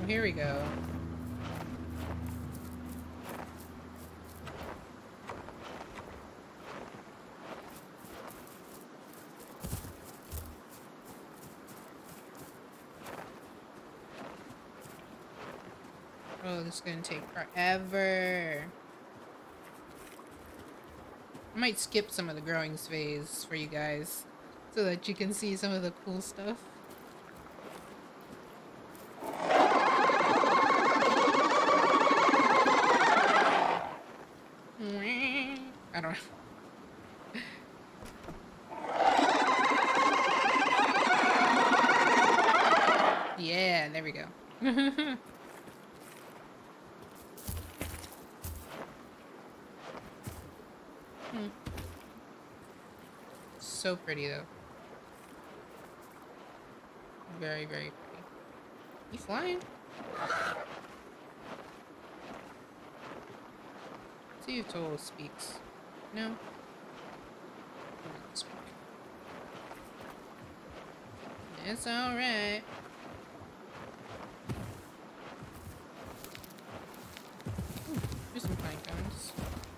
here we go. Oh, this is gonna take forever. I might skip some of the growing phase for you guys so that you can see some of the cool stuff. I don't know. Yeah, there we go. So pretty though. Very, very pretty. You flying? See if Toll speaks. No? Speak. It's alright. There's some pine cones.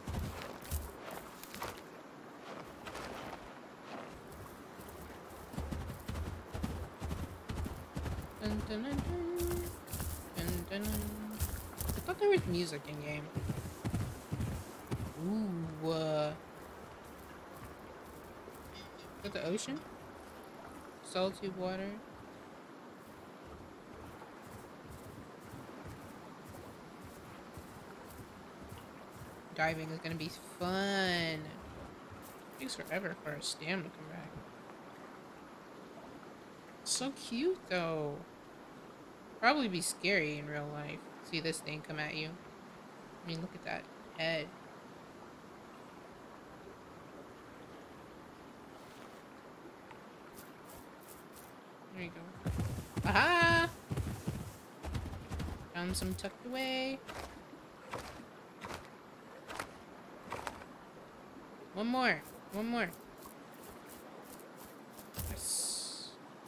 Dun, dun, dun, dun. Dun, dun, dun. I thought there was music in game. Ooh, is that the ocean? Salty water. Diving is gonna be fun. It takes forever for our stamina to come back. So cute though. Probably be scary in real life. See this thing come at you. I mean, look at that head. There you go. Aha! Found some tucked away. One more. One more. Yes.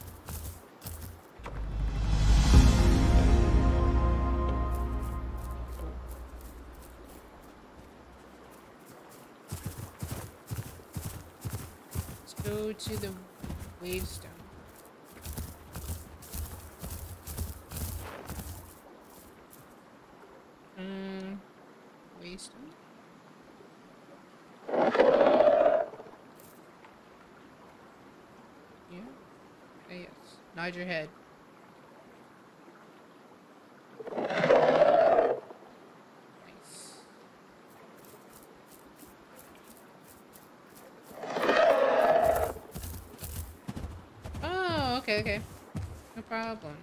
Let's go to the wavestone. Wavestone? Yeah? Okay, yes. Nod your head. Nice. Oh, okay, okay. No problem.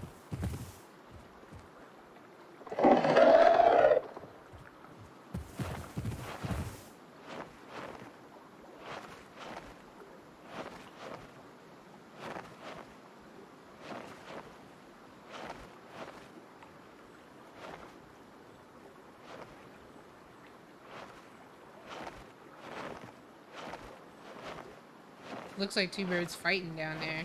Looks like two birds fighting down there.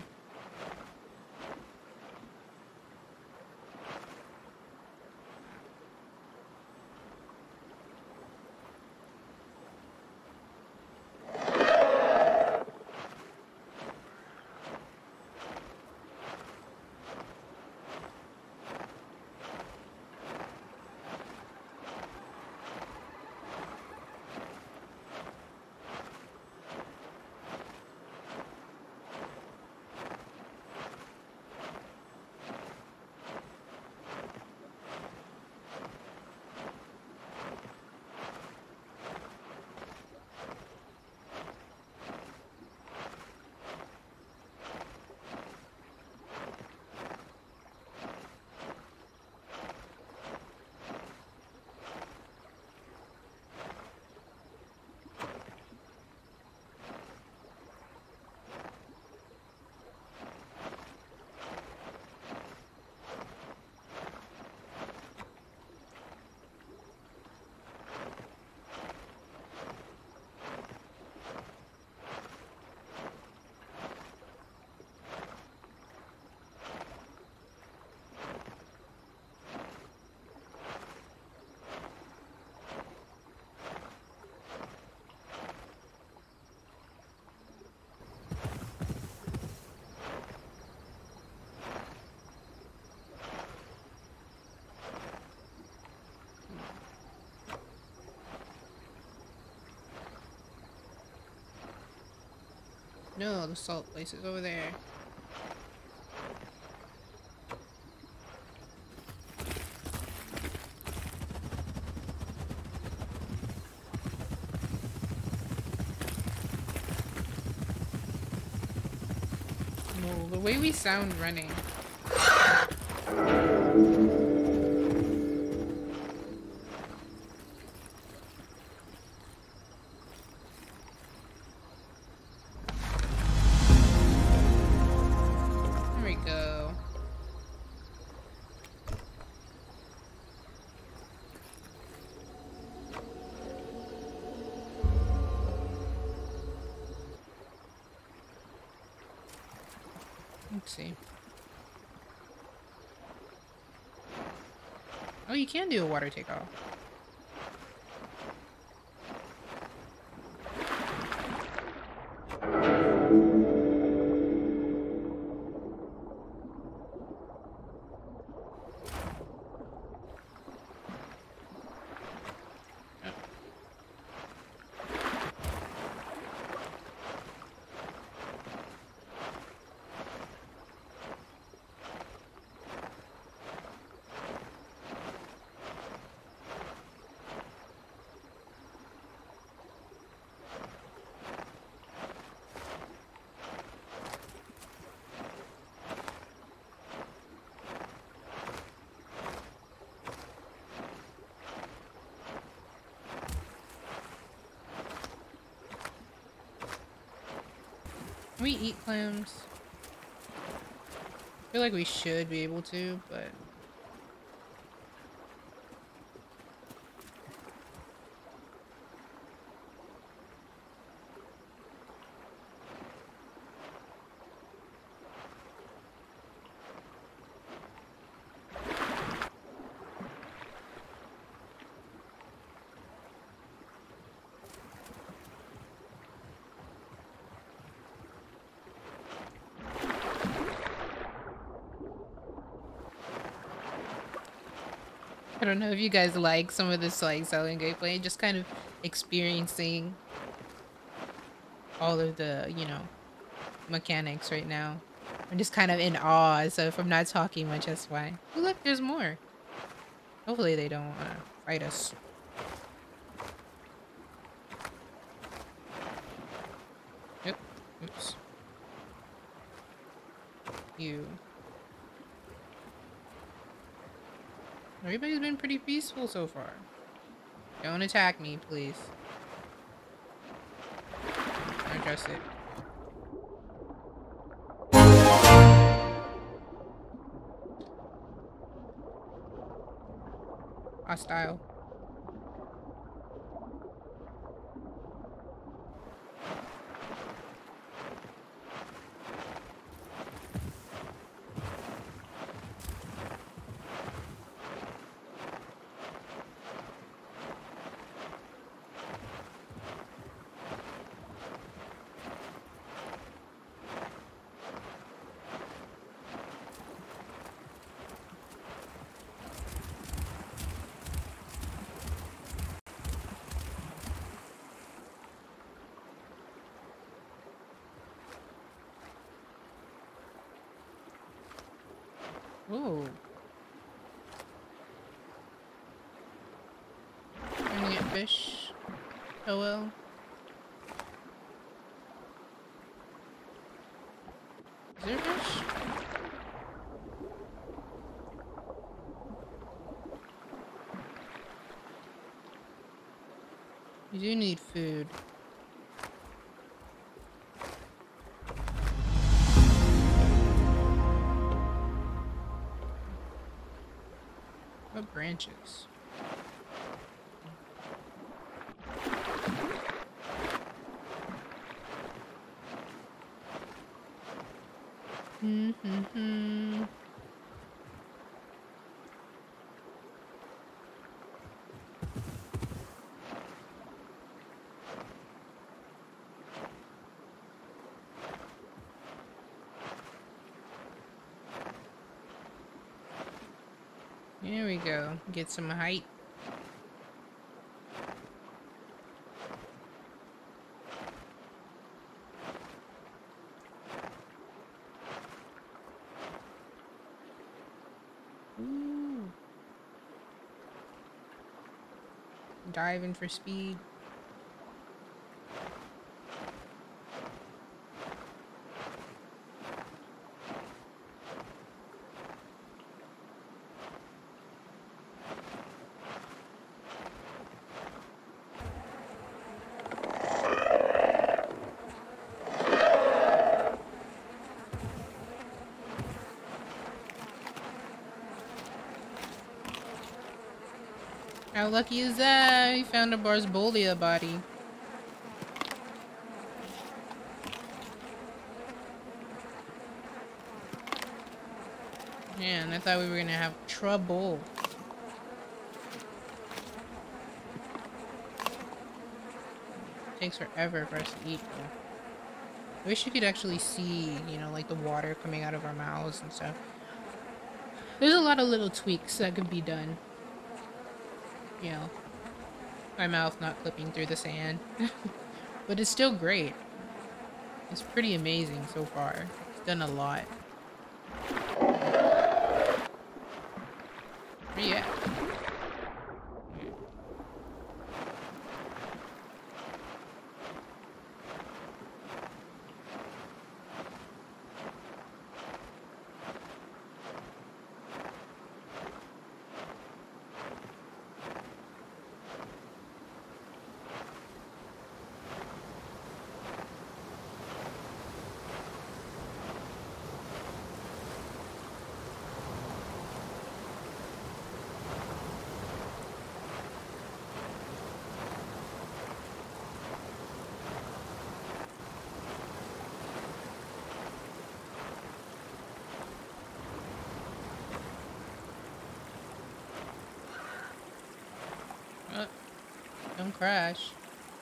No, the salt place is over there. No, the way we sound running. There we go. Let's see. Oh, you can do a water takeoff. Can we eat clams? I feel like we should be able to, but... I don't know if you guys like some of this like selling gameplay, just kind of experiencing all of the, you know, mechanics right now. I'm just kind of in awe, so if I'm not talking much, that's why. Oh, look, there's more. Hopefully they don't fight us. Yep. Oops. You. Everybody's been pretty peaceful so far. Don't attack me, please. Don't trust it. Hostile. Ooh. Trying to get fish. Oh well. Is there fish? You do need food. What branches? Mm-hmm. There we go. Get some height. diving for speed. How lucky is that? We found a Barsbolia body. Man, I thought we were gonna have trouble. Takes forever for us to eat, though. I wish you could actually see, you know, like the water coming out of our mouths and stuff. There's a lot of little tweaks that could be done. You know, my mouth not clipping through the sand. But it's still great. It's pretty amazing so far. It's done a lot. Where you at? Oh, don't crash.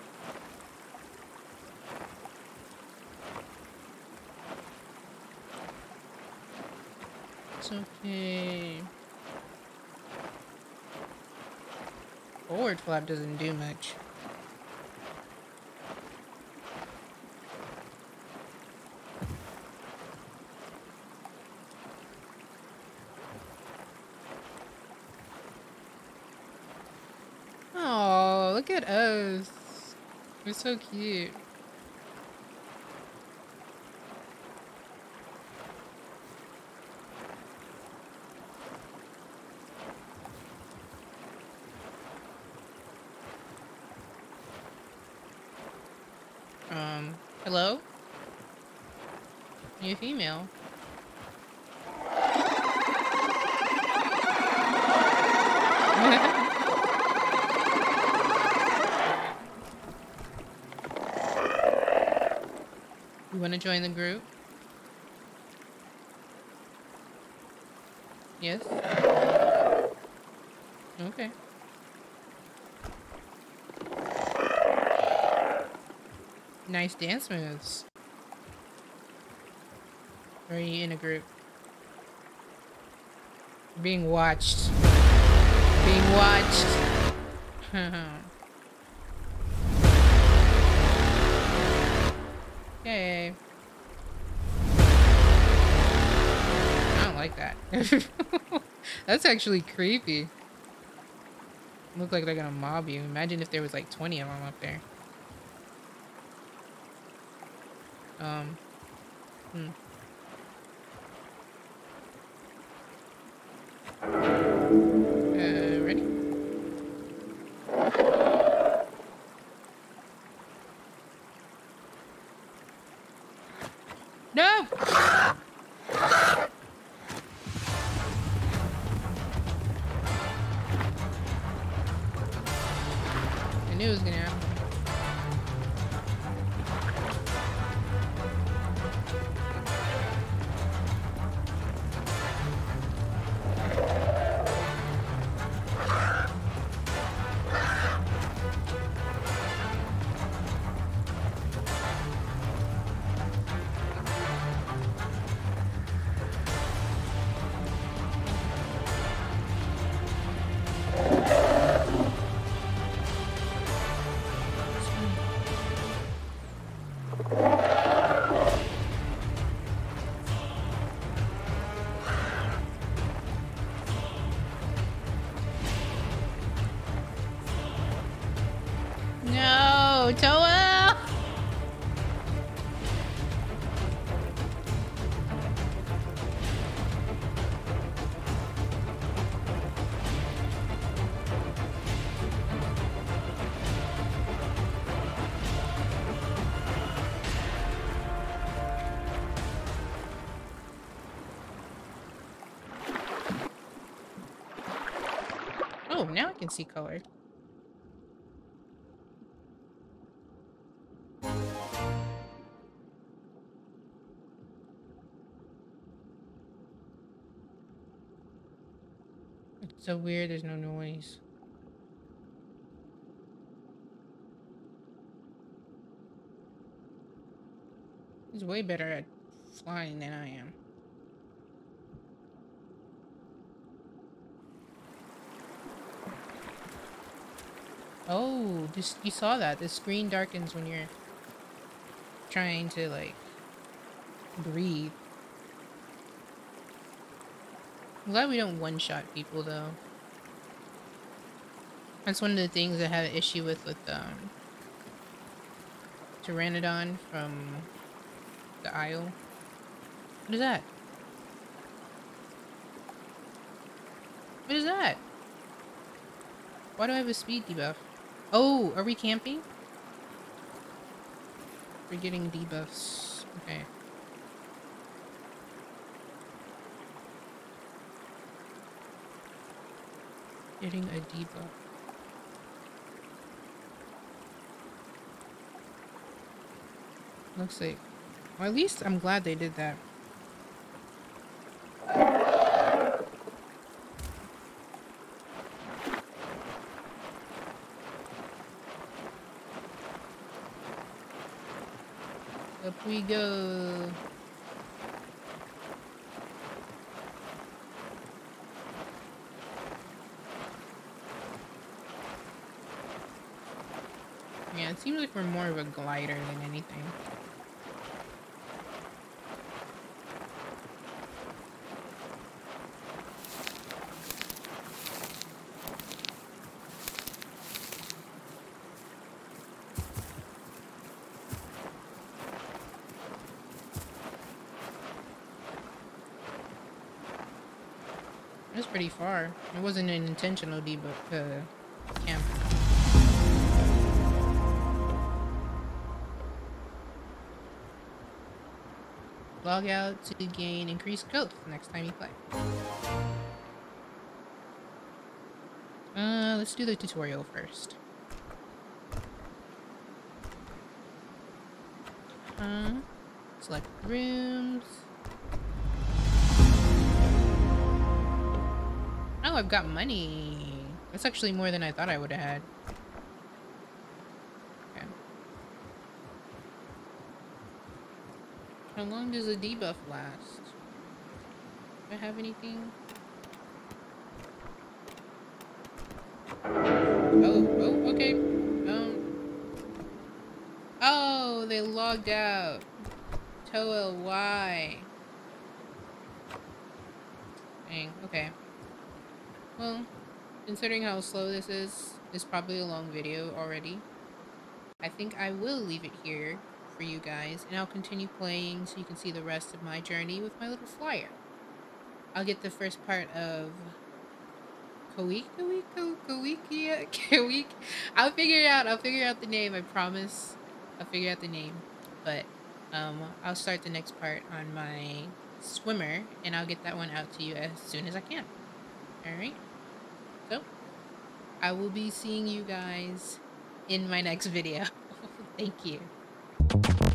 It's okay. Forward flap doesn't do much. Oh, look at us. We're so cute. Hello? You a female? You want to join the group? Yes? Okay. Nice dance moves. Or are you in a group? You're being watched. Being watched. Okay. I don't like that. That's actually creepy. Look like they're gonna mob you. Imagine if there was like 20 of them up there. Ready? No! I knew it was gonna happen. Oh, now I can see color. It's so weird, there's no noise. He's way better at flying than I am. Oh, just you saw that. The screen darkens when you're trying to like breathe. I'm glad we don't one-shot people though. That's one of the things I had an issue with Pteranodon from the Isle. What is that? What is that? Why do I have a speed debuff? Oh, are we camping? We're getting debuffs. Okay. Getting a debuff. Looks like... Well, at least I'm glad they did that. Up we go. Yeah, it seems like we're more of a glider than anything. It was pretty far. It wasn't an intentional debuff camp. Log out to gain increased growth next time you play. Let's do the tutorial first. Select rooms. Oh, I've got money. That's actually more than I thought I would have had. Okay. How long does a debuff last? Do I have anything? Oh, okay. Oh, they logged out. TOLY. Dang, okay. Well, considering how slow this is probably a long video already. I think I will leave it here for you guys, and I'll continue playing so you can see the rest of my journey with my little flyer. I'll get the first part of Kawik. I'll figure out the name, I promise. I'll figure out the name. But I'll start the next part on my swimmer, and I'll get that one out to you as soon as I can. Alright? So, I will be seeing you guys in my next video. Thank you.